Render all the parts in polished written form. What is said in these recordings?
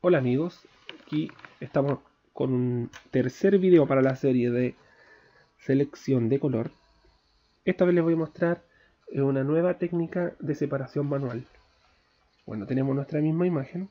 Hola amigos, aquí estamos con un tercer video para la serie de selección de color. Esta vez les voy a mostrar una nueva técnica de separación manual. Bueno, tenemos nuestra misma imagen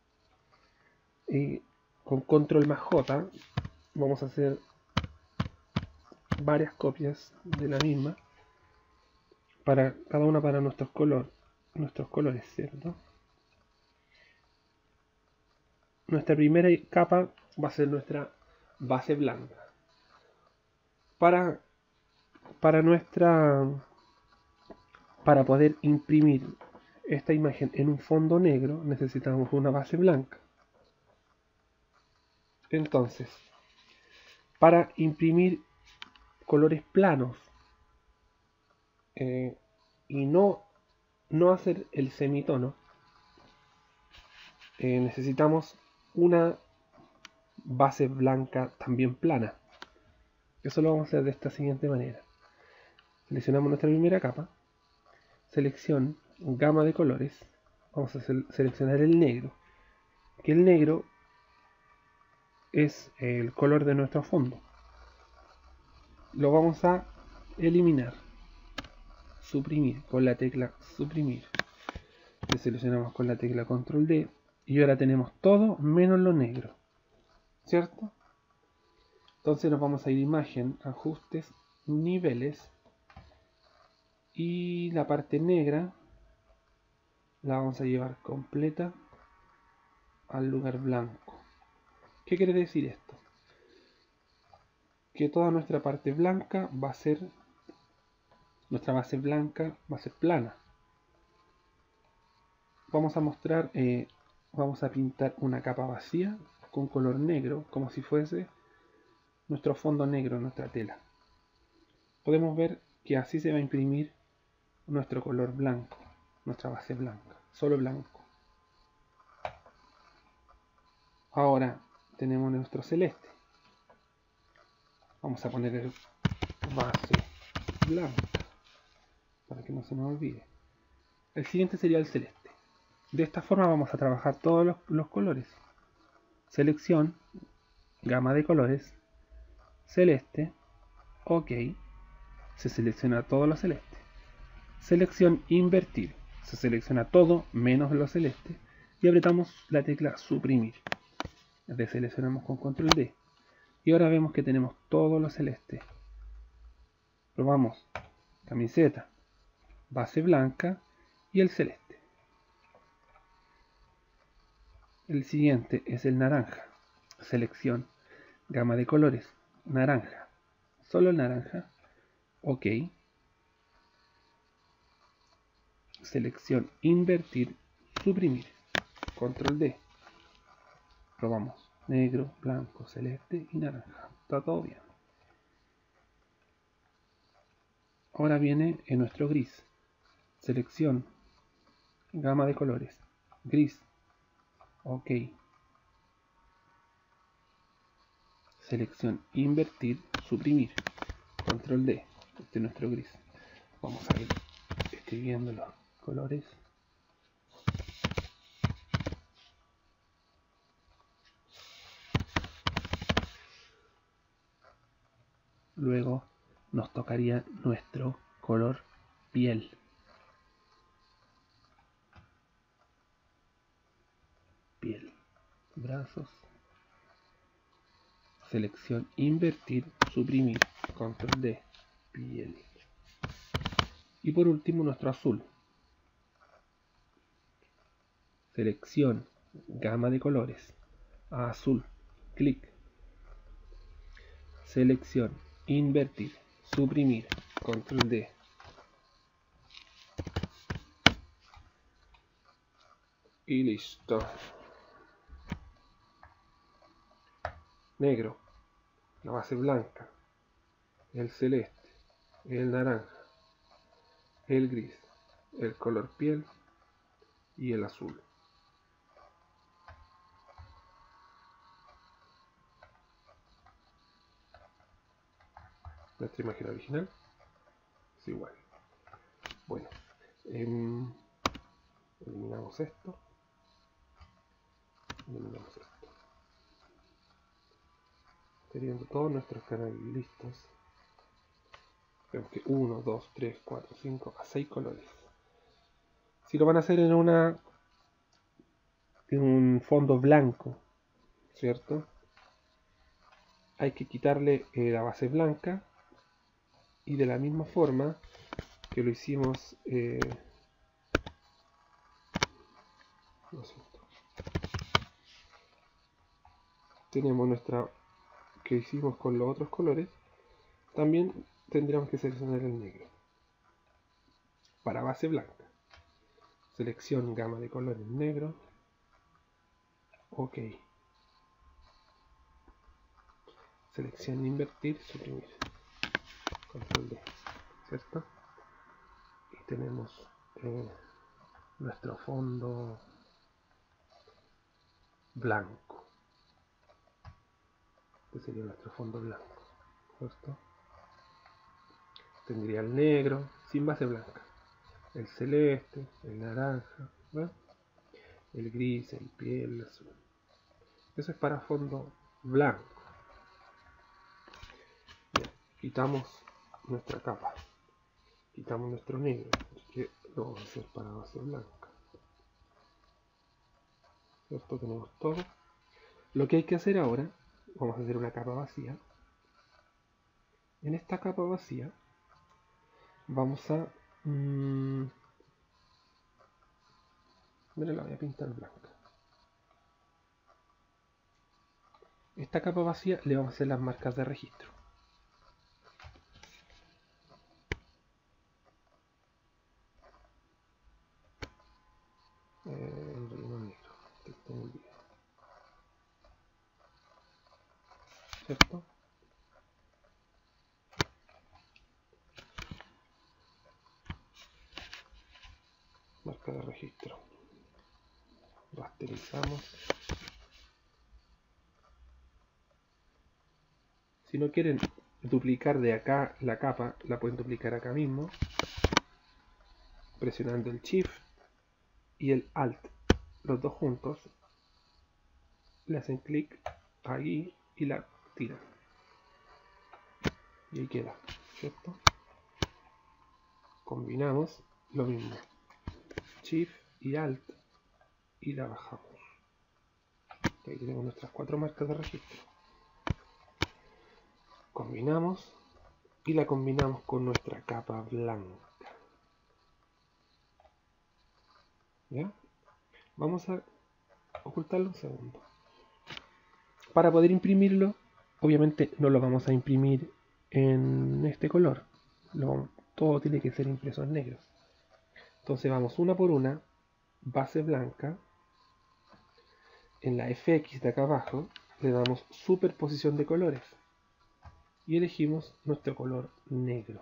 y con control más J vamos a hacer varias copias de la misma para cada una para nuestros colores, ¿cierto? Nuestra primera capa va a ser nuestra base blanca. Para poder imprimir esta imagen en un fondo negro necesitamos una base blanca. Entonces, para imprimir colores planos y no hacer el semitono, necesitamos una base blanca también plana. Eso lo vamos a hacer de esta siguiente manera. Seleccionamos nuestra primera capa, selección, gama de colores, vamos a seleccionar el negro, que el negro es el color de nuestro fondo. Lo vamos a eliminar, suprimir con la tecla suprimir. Le seleccionamos con la tecla control D y ahora tenemos todo menos lo negro, ¿cierto? Entonces nos vamos a ir a imagen, ajustes, niveles, y la parte negra la vamos a llevar completa al lugar blanco. ¿Qué quiere decir esto? Que toda nuestra parte blanca va a ser, nuestra base blanca va a ser plana. Vamos a mostrar, vamos a pintar una capa vacía con color negro, como si fuese nuestro fondo negro, nuestra tela. Podemos ver que así se va a imprimir nuestro color blanco, nuestra base blanca, solo blanco. Ahora tenemos nuestro celeste. Vamos a poner el base blanca para que no se nos olvide. El siguiente sería el celeste. De esta forma vamos a trabajar todos los colores. Selección, gama de colores, celeste, OK, se selecciona todo lo celeste. Selección invertir, se selecciona todo menos lo celeste y apretamos la tecla suprimir. Deseleccionamos con control D y ahora vemos que tenemos todo lo celeste. Probamos camiseta, base blanca y el celeste. El siguiente es el naranja. Selección, gama de colores, naranja, solo el naranja, OK. Selección invertir, suprimir, control D. Probamos negro, blanco, celeste y naranja. Está todo bien. Ahora viene en nuestro gris. Selección, gama de colores, gris, OK. Selección invertir, suprimir, control D. Este es nuestro gris. Vamos a ir escribiendo los colores. Luego nos tocaría nuestro color piel. Piel, brazos. Selección invertir, suprimir, control D, piel. Y por último nuestro azul. Selección, gama de colores, azul, clic. Selección, invertir, suprimir, control D. Y listo. Negro, la base blanca, el celeste, el naranja, el gris, el color piel y el azul. Nuestra imagen original es igual. Bueno, eliminamos esto. eliminamos esto. Teniendo todos nuestros canales listos, vemos que 1, 2, 3, 4, 5 a 6 colores. Si lo van a hacer en un fondo blanco, ¿cierto? Hay que quitarle la base blanca, y de la misma forma que lo hicimos lo siento, tenemos nuestra que hicimos con los otros colores, también tendríamos que seleccionar el negro para base blanca. Selección gama de colores negro, ok, selección invertir, suprimir, control D, ¿cierto? Y tenemos nuestro fondo blanco. Este sería nuestro fondo blanco, ¿cierto? Tendría el negro sin base blanca, el celeste, el naranja, ¿no? El gris, el piel, el azul. Eso es para fondo blanco. Bien, quitamos nuestra capa, quitamos nuestro negro, que lo vamos a hacer para base blanca, ¿cierto? Tenemos todo. Lo que hay que hacer ahora, vamos a hacer una capa vacía. En esta capa vacía vamos a mira, la voy a pintar blanca. Esta capa vacía le vamos a hacer las marcas de registro. El relleno negro, texto en el video, ¿cierto? Marca de registro. Rasterizamos. Si no quieren duplicar de acá la capa, la pueden duplicar acá mismo, presionando el Shift y el Alt, los dos juntos, le hacen clic ahí y la tiran. Y ahí queda, ¿cierto? Combinamos lo mismo, Shift y Alt, y la bajamos. Ahí tenemos nuestras 4 marcas de registro. Combinamos y la combinamos con nuestra capa blanca. ¿Ya? Vamos a ocultarlo un segundo. Para poder imprimirlo, obviamente no lo vamos a imprimir en este color. Todo tiene que ser impreso en negro. Entonces vamos una por una, base blanca. En la FX de acá abajo le damos superposición de colores y elegimos nuestro color negro.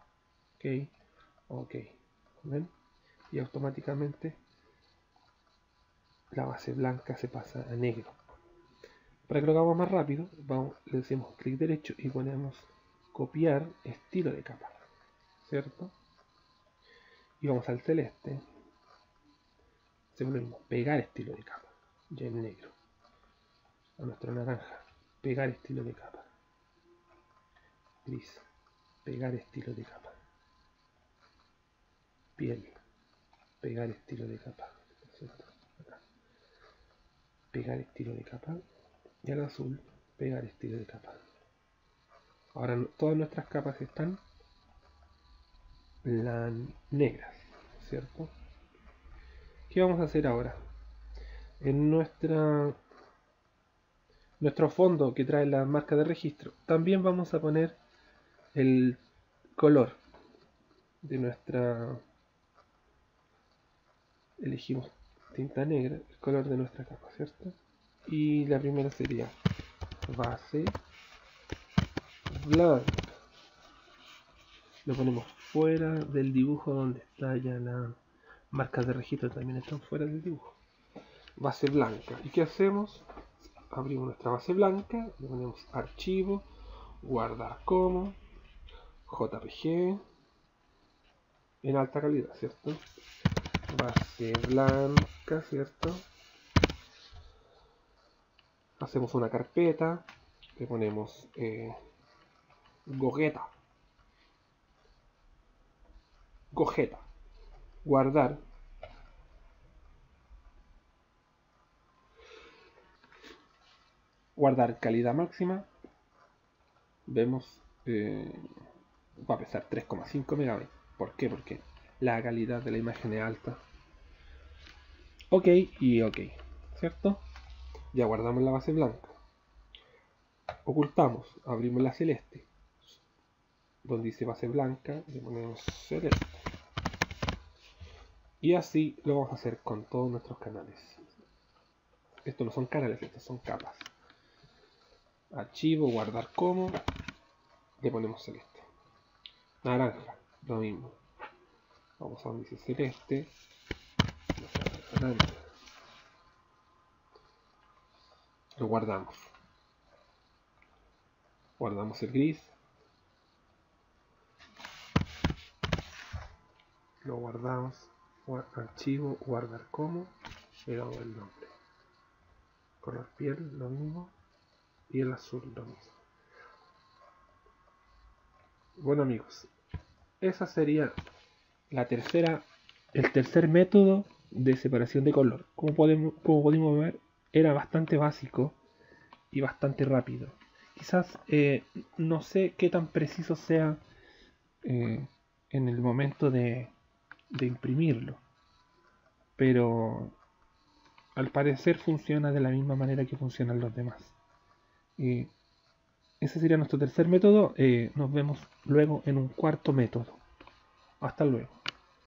Ok, ¿ven? Y automáticamente la base blanca se pasa a negro. Para que lo hagamos más rápido, le decimos clic derecho y ponemos copiar estilo de capa, ¿cierto? Y vamos al celeste, hacemos lo mismo, pegar estilo de capa, ya en negro. A nuestro naranja, pegar estilo de capa. Gris, pegar estilo de capa. Piel, pegar estilo de capa, ¿cierto? Acá. Pegar estilo de capa. Y al azul, pegar estilo de capa. Ahora todas nuestras capas están negras, ¿cierto? ¿Qué vamos a hacer ahora? En nuestro fondo que trae la marca de registro, también vamos a poner el color de nuestra... Elegimos tinta negra, el color de nuestra capa, ¿cierto? Y la primera sería base blanca. Lo ponemos fuera del dibujo donde está ya la marcas de registro, también están fuera del dibujo. Base blanca. ¿Y qué hacemos? Abrimos nuestra base blanca, le ponemos archivo, guardar como, JPG, en alta calidad, ¿cierto? Base blanca, ¿cierto? hacemos una carpeta, le ponemos Gogeta, guardar, calidad máxima, vemos va a pesar 3,5 megabytes. ¿Por qué? Porque la calidad de la imagen es alta. Ok y ok, ¿cierto? Ya guardamos la base blanca. Ocultamos, abrimos la celeste. Donde dice base blanca, le ponemos celeste. Y así lo vamos a hacer con todos nuestros canales. Estos no son canales, estos son capas. Archivo, guardar como, le ponemos celeste. Naranja, lo mismo. Vamos a donde dice celeste. Lo guardamos. Guardamos el gris. Lo guardamos. Archivo, guardar como. Le damos el nombre. Color piel, lo mismo. Y el azul, lo mismo. Bueno amigos, esa sería el tercer método de separación de color. Como pudimos ver, era bastante básico y bastante rápido. Quizás no sé qué tan preciso sea en el momento de imprimirlo, pero al parecer funciona de la misma manera que funcionan los demás. Ese sería nuestro tercer método. Nos vemos luego en un cuarto método. Hasta luego.